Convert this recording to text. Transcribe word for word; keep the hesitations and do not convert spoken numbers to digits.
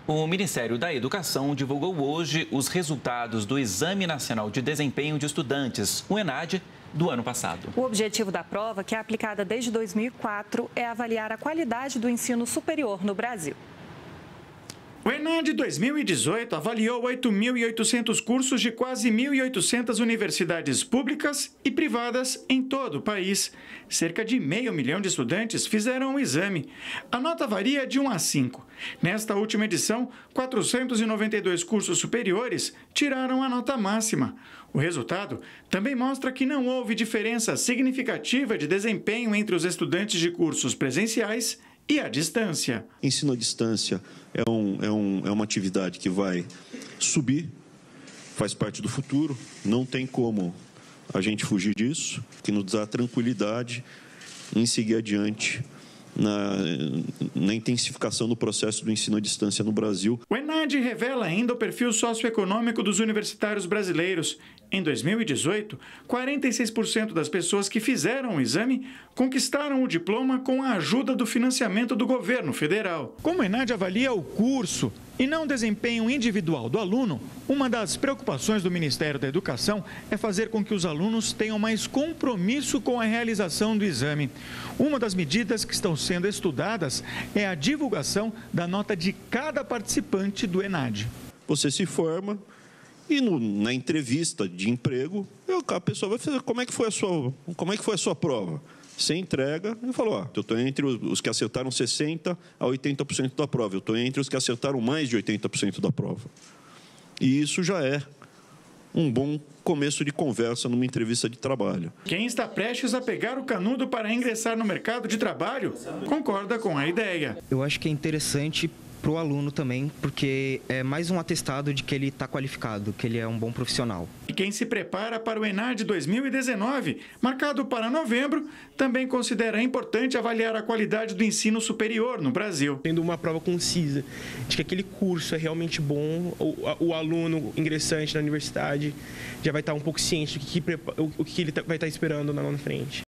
O Ministério da Educação divulgou hoje os resultados do Exame Nacional de Desempenho de Estudantes, o ENAD, do ano passado. O objetivo da prova, que é aplicada desde dois mil e quatro, é avaliar a qualidade do ensino superior no Brasil. O ENAD dois mil e dezoito avaliou oito mil e oitocentos cursos de quase mil e oitocentas universidades públicas e privadas em todo o país. Cerca de meio milhão de estudantes fizeram o exame. A nota varia de um a cinco. Nesta última edição, quatrocentos e noventa e dois cursos superiores tiraram a nota máxima. O resultado também mostra que não houve diferença significativa de desempenho entre os estudantes de cursos presenciais e à distância. Ensino à distância é, um, é, um, é uma atividade que vai subir, faz parte do futuro, não tem como a gente fugir disso, que nos dá tranquilidade em seguir adiante na, na intensificação do processo do ensino à distância no Brasil. O ENAD revela ainda o perfil socioeconômico dos universitários brasileiros. Em dois mil e dezoito, quarenta e seis por cento das pessoas que fizeram o exame conquistaram o diploma com a ajuda do financiamento do governo federal. Como o ENAD avalia o curso e não o desempenho individual do aluno, uma das preocupações do Ministério da Educação é fazer com que os alunos tenham mais compromisso com a realização do exame. Uma das medidas que estão sendo estudadas é a divulgação da nota de cada participante do ENAD. Você se forma e no, na entrevista de emprego, eu, a pessoa vai fazer como é que foi a sua, como é que foi a sua prova. Você entrega e falou, ó, eu estou entre os que acertaram sessenta por cento a oitenta por cento da prova, eu estou entre os que acertaram mais de oitenta por cento da prova. E isso já é um bom começo de conversa numa entrevista de trabalho. Quem está prestes a pegar o canudo para ingressar no mercado de trabalho concorda com a ideia. Eu acho que é interessante para o aluno também, porque é mais um atestado de que ele está qualificado, que ele é um bom profissional. E quem se prepara para o ENAD dois mil e dezenove, marcado para novembro, também considera importante avaliar a qualidade do ensino superior no Brasil. Tendo uma prova concisa de que aquele curso é realmente bom, o, o aluno ingressante na universidade já vai estar um pouco ciente do que, o que ele vai estar esperando lá na frente.